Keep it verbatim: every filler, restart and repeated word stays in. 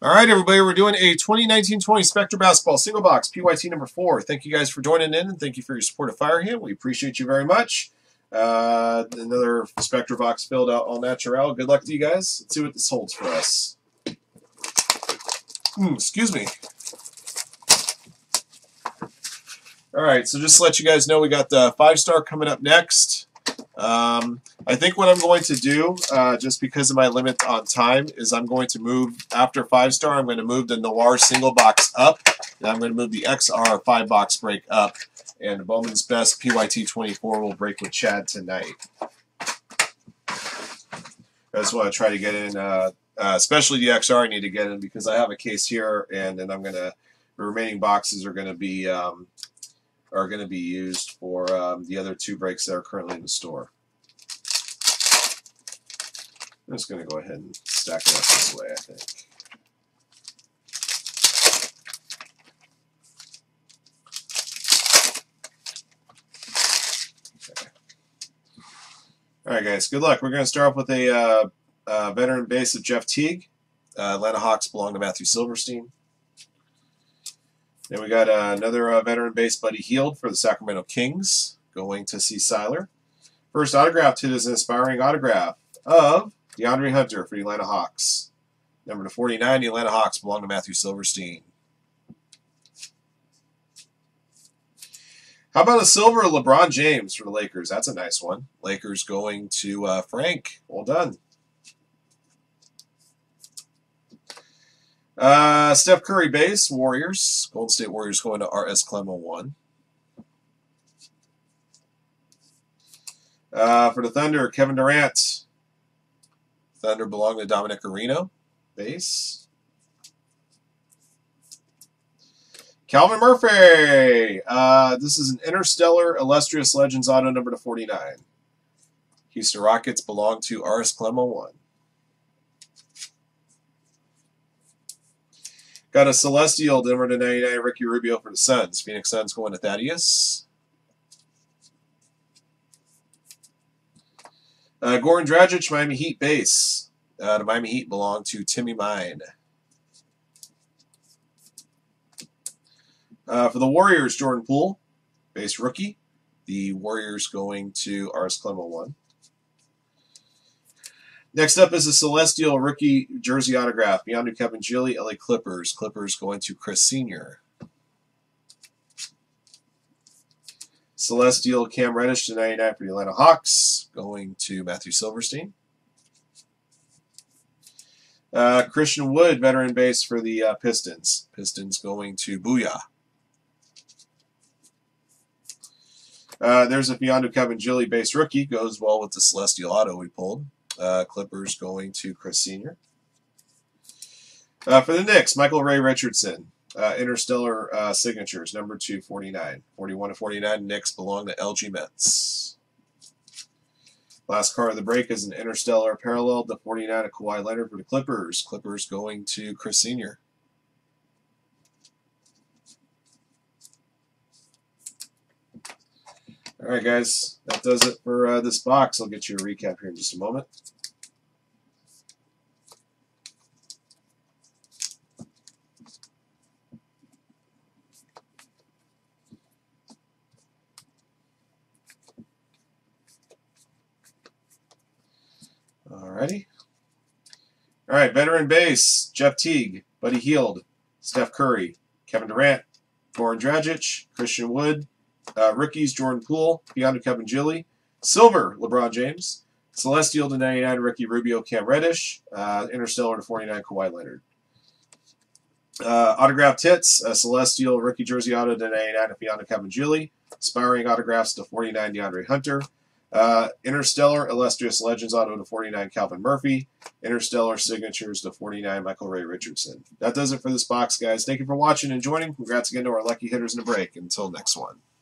All right, everybody, we're doing a twenty nineteen twenty Spectra Basketball Single Box, P Y T number four. Thank you guys for joining in, and thank you for your support of Firehand. We appreciate you very much. Uh, another Spectra box filled out all natural. Good luck to you guys. Let's see what this holds for us. Hmm, excuse me. All right, so just to let you guys know, we got the five-star coming up next. Um, I think what I'm going to do, uh, just because of my limit on time, is I'm going to move, after five-star, I'm going to move the Noir single box up, and I'm going to move the X R five-box break up, and the Bowman's Best P Y T twenty-four will break with Chad tonight. I just want to try to get in, uh, uh, especially the X R I need to get in, because I have a case here, and then I'm going to, the remaining boxes are going to be, um, are going to be used for um, the other two breaks that are currently in the store. I'm just going to go ahead and stack it up this way, I think. Okay. All right, guys, good luck. We're going to start off with a uh, uh, veteran base of Jeff Teague. Uh, Atlanta Hawks belong to Matthew Silverstein. Then we got uh, another uh, veteran base, Buddy Hield, for the Sacramento Kings, going to C. Seiler. First autograph hit is an inspiring autograph of DeAndre Hunter for the Atlanta Hawks. Number to forty-nine, the Atlanta Hawks belong to Matthew Silverstein. How about a silver LeBron James for the Lakers? That's a nice one. Lakers going to uh, Frank. Well done. Uh, Steph Curry base, Warriors. Golden State Warriors going to R S Clemo one. Uh, for the Thunder, Kevin Durant. Thunder belong to Dominic Areno base. Calvin Murphy. Uh, this is an Interstellar Illustrious Legends auto number to forty-nine. Houston Rockets belong to R S Clemo one. Got a Celestial number to ninety-nine, Ricky Rubio for the Suns. Phoenix Suns going to Thaddeus. Uh, Goran Dragic, Miami Heat base. Uh, the Miami Heat belong to Timmy Mine. Uh, for the Warriors, Jordan Poole, base rookie. The Warriors going to R S Clemo one. Next up is a Celestial rookie jersey autograph. Beyond Kevin Gilly, L A Clippers. Clippers going to Chris Senior Celestial Cam Reddish to ninety-nine for the Atlanta Hawks. Going to Matthew Silverstein. Uh, Christian Wood, veteran base for the uh, Pistons. Pistons going to Booyah. Uh, there's a Beyond Kevin Gilly base rookie. Goes well with the Celestial auto we pulled. Uh, Clippers going to Chris Senior Uh, for the Knicks, Michael Ray Richardson. Uh, Interstellar uh, signatures, number two forty-nine. forty-one to forty-nine, Knicks belong to L G Mets. Last card of the break is an Interstellar parallel to forty-nine of Kawhi Leonard for the Clippers. Clippers going to Chris Senior All right, guys, that does it for uh, this box. I'll get you a recap here in just a moment. Alrighty. All right, veteran base, Jeff Teague, Buddy Hield, Steph Curry, Kevin Durant, Goran Dragic, Christian Wood. Uh, rookies, Jordan Poole, Beyond Kevin Gilly. Silver, LeBron James. Celestial to ninety-nine, Ricky Rubio, Cam Reddish. Uh, Interstellar to forty-nine, Kawhi Leonard. Uh, autographed hits, uh, Celestial rookie jersey auto to ninety-nine of Beyond Kevin Gilly. Inspiring autographs to forty-nine, DeAndre Hunter. Uh, Interstellar Illustrious Legends auto to forty-nine, Calvin Murphy. Interstellar signatures to forty-nine, Michael Ray Richardson. That does it for this box, guys. Thank you for watching and joining. Congrats again to our lucky hitters in the break. Until next one.